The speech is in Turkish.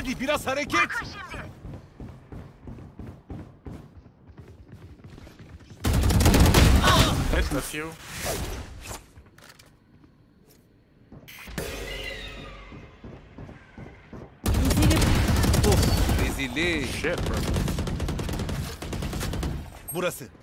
Hadi biraz hareket. Hit a few. Of, rezillik. Shit, bro. Burası.